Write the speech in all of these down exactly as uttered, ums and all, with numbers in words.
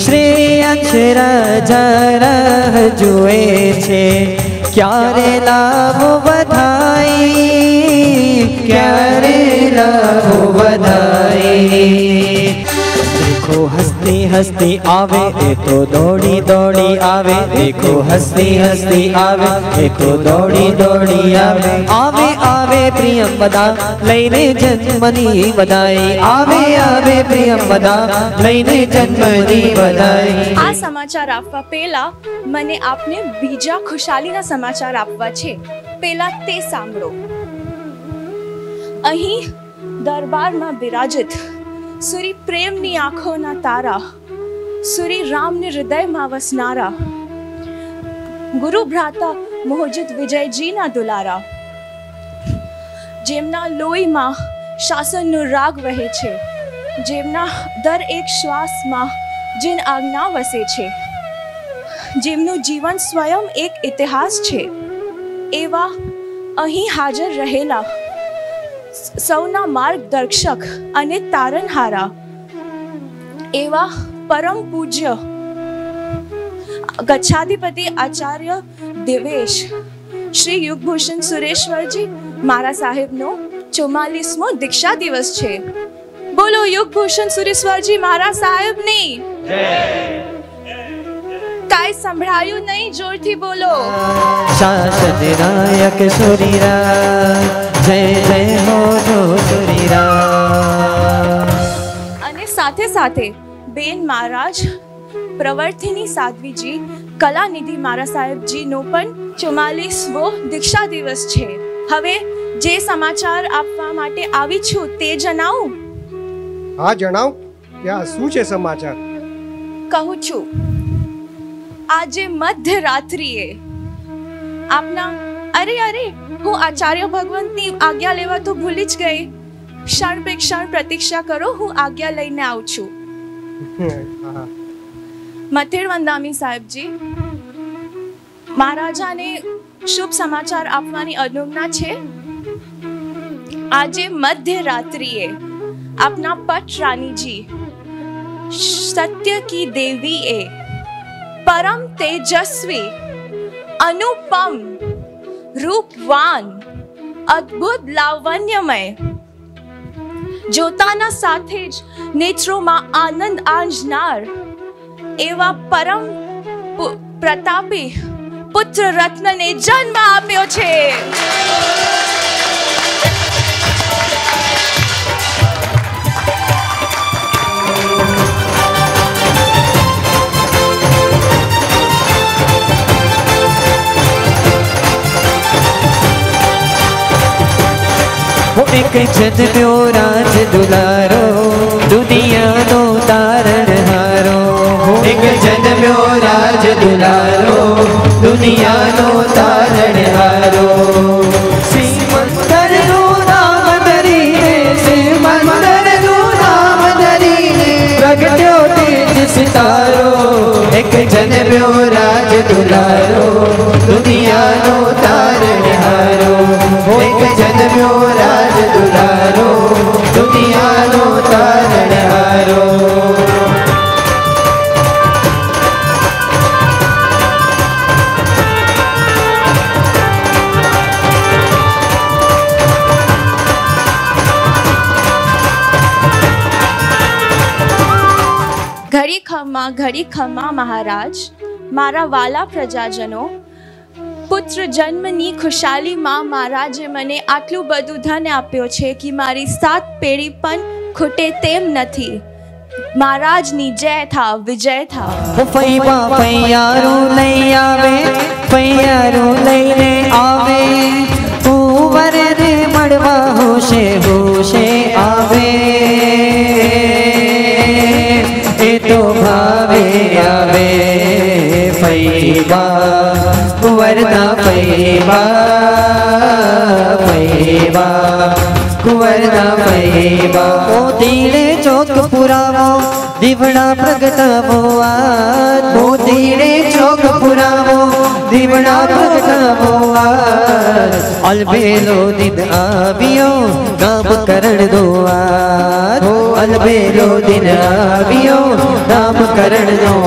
શ્રી અક્ષરજ રાહ જુએ છે, ક્યારે લાવો વધાઈ, ક્યારે લાવો વધાઈ। देखो हंसती हंसती आवे ए तो दौड़ी दौड़ी आवे, देखो हंसती हंसती आवे देखो दौड़ी दौड़ी आवे। आवे आवे प्रियम बदा लईने जन्मनी बधाई, आवे आवे प्रियम बदा लईने जन्मनी बधाई। आ समाचार आपवा पेला मने आपने बीजा खुशालीना समाचार आपवा छे। पेला ते सांभळो। अहीं दरबाરમાં બિરાજિત સુરી પ્રેમની આંખોના તારા, સુરી રામને હૃદયમાં વસનારા, ગુરુ ભ્રાતા મોહજિત વિજયજીના દુલારા, જેમના લોહીમાં શાસનનો રાગ વહે છે, જેમના દર એક શ્વાસમાં જીન આજ્ઞા વસે છે, જેમનું જીવન સ્વયં એક ઇતિહાસ છે, એવા અહીં હાજર રહેલા સૌના માર્ગદર્શક અને તારણહારા એવા પરમ પૂજ્ય ગચ્છાધિપતિ આચાર્ય દેવેશ શ્રી યુગભૂષણ સુરેશ્વરજી મારા સાહેબનો ચુમ્માલીસમો દીક્ષા દિવસ છે। બોલો યુગભૂષણ સુરેશ્વરજી મારા સાહેબની જય। કાઈ સંભળાયું નહીં, જોરથી બોલો। શાસન નાયક સુરીરા જય જય હો સુરીરા। અને સાથે સાથે બેન મહારાજ પ્રવર્તિની સાધ્વીજી કલાનિધિ મારા સાહેબજીનો પણ ચુમ્માલીસમો દીક્ષા દિવસ છે। હવે જે સમાચાર આપવા માટે આવી છું તે જણાવું? હા જણાવ, ત્યાં શું છે સમાચાર? કહું છું। આજે મધ્યરાત્રિએ આપના અરે અરે હું આચાર્ય ભગવંતની આજ્ઞા લેવા તો ભૂલી જ ગઈ। ક્ષણ બે ક્ષણ પ્રતીક્ષા કરો, હું આજ્ઞા લઈને આવું છું। મથેર વંદામી સાહેબજી, મહારાજાને શુભ સમાચાર આપવાની અનુજ્ઞા છે। આજે મધ્યરાત્રિએ આપના પટ રાણીજી સત્ય કી દેવી એ परम तेजस्वी अनुपम रूपवान अद्भुत लावण्यमय जोताना સાથે જ નેત્રોમાં આનંદ આંજનાર એવા પરમ પ્રતાપી પુત્ર રત્નને જન્મ આપ્યો છે। वो एक जन्म्यो राज दुलारो, दुनियानो तारणहारो। वो एक जन्म्यो राज दुलारो, दुनियानो तारणहारो। श्रीमंतर नु नाम धरीने, श्रीमंतर नु नाम धरीने प्रगट्यो तेज सितारो। एक जन्म्यो राज दुलारो, दुनियानो तारणहारो। एक जन्म्यो राज दुलारो, दुनियानो तारणहारो। ઘડી ખમા ઘડી ખમા મહારાજ, મારા વાલા પ્રજાજનો, પુત્ર જન્મની ખુશાલીમાં મહારાજે મને આટલું બધું ધન આપ્યો છે કે મારી સાત પેઢી પણ ખૂટે તેમ નથી। મહારાજની જય થાવ, વિજય થાવ। ફૈબા ફૈયારું લઈ આવે, ફૈયારું લઈને આવે, કુંવરને મળવા હોશે હોશે આવે। એ તો ભાવે આવે ફૈબા कुंवरना फैबा, फैबा कुंवरना फैबा। ओ दीने चौक पुरावो, દીવડા પ્રગટાવો આજ, મોતીને ચોક પુરાવો દીવડા પ્રગટાવો આજ। અલબેલો દિન આવ્યો નામકરણ નો આજ, અલબેલો દિન આવ્યો નામકરણ નો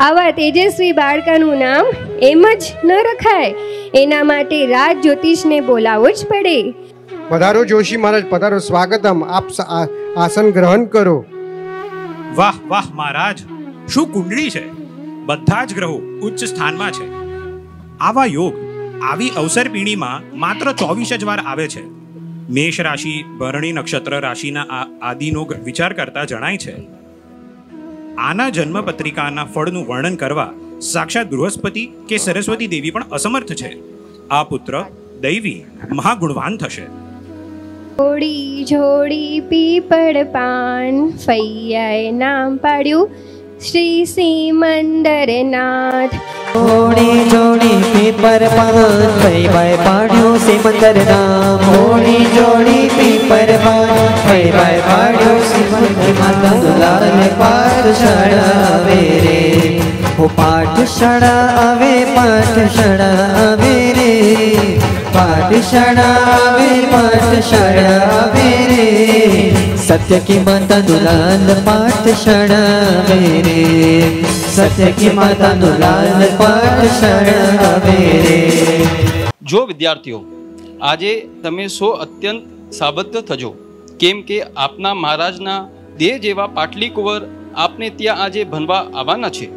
આવા તેજસ્વી બાળકાનું નામ એમ જ ન રખાય, એના માટે રાજ જ્યોતિષને બોલાવવો જ પડે. પધારો જોશી મહારાજ, પધારો. સ્વાગતમ. આપ સ- આ- આસન ગ્રહણ કરો. વાહ વાહ મહારાજ, શું કુંડળી છે! બધા જ ગ્રહો ઉચ્ચ સ્થાનમાં છે. આવા યોગ આવી અવસર પીણીમાં માત્ર ચોવીસ જ વાર આવે છે. મેષ રાશિ ભરણી નક્ષત્ર રાશિના આ આદિનો વિચાર કરતા જણાય છે. આના જન્મ પત્રિકાના ફળનું વર્ણન કરવા સાક્ષાત બૃહસ્પતિ કે સરસ્વતી દેવી પણ અસમર્થ છે. આ પુત્ર દૈવી મહાગુણવાન થશે. જોડી જોડી પીપળ પાન, ફૈયાએ નામ પાડ્યું શ્રી સિમંદરનાથ. જોડી જોડી પીપર પાન, ભાઈ ભાઈ પાડ્યું સિમંદર નામ. જોડી જોડી પીપર પાન, ભાઈ ભાઈ પાડ્યું સિમંદર માતા દુલાલ પાઠશાળા આવે રે. ઓ પાઠશાળા આવે, પાઠશાળા આવે રે. પાઠશાળા આવે, પાઠશાળા આવે રે. सत्य की माता दुलाल पाठशाला मेरे, सत्य की माता दुलाल पाठशाला मेरे. જો વિદ્યાર્થીઓ, આજે તમે સો અત્યંત સાબદ્ધ થજો, કેમ કે આપના મહારાજના દેહ જેવા પાટલી કુંવર આપને ત્યાં આજે ભણવા આવવાના છે.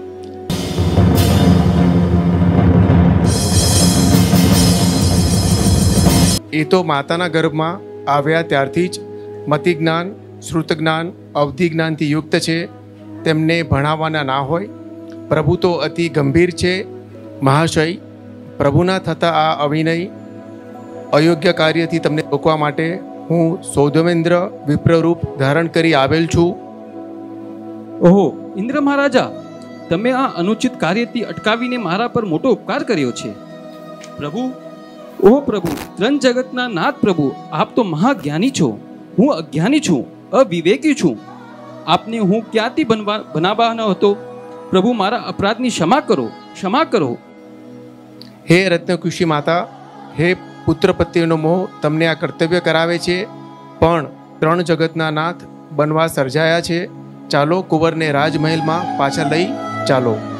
એ તો માતાના ગર્ભમાં આવ્યા ત્યારથી જ મતિ જ્ઞાન, શ્રુત જ્ઞાન, અવધિ જ્ઞાનથી યુક્ત છે. તેમને ભણાવવાના ના હોય. પ્રભુ તો અતિ ગંભીર છે. મહાશય, પ્રભુના થતા આ અવિનય અયોગ્ય કાર્યથી તમને રોકવા માટે હું સૌધમેન્દ્ર વિપ્રરૂપ ધારણ કરી આવેલ છું. ઓહો ઇન્દ્ર મહારાજા, તમે આ અનુચિત કાર્યથી અટકાવીને મારા પર મોટો ઉપકાર કર્યો છે. પ્રભુ, ઓહો પ્રભુ, ત્રણ જગતના નાથ પ્રભુ, આપ તો મહાજ્ઞાની છો. હું અજ્ઞાની છું, અવિવેકી છું. આપને હું ક્યાંથી બનવા બનાવવાનો હતો? પ્રભુ, મારા અપરાધની ક્ષમા કરો, ક્ષમા કરો. હે રત્નકુશી માતા, હે પુત્ર પ્રત્યેનો મોહ તમને આ કર્તવ્ય કરાવે છે, પણ ત્રણ જગતના નાથ બનવા સર્જાયા છે. ચાલો કુંવરને રાજમહેલમાં પાછા લઈ ચાલો.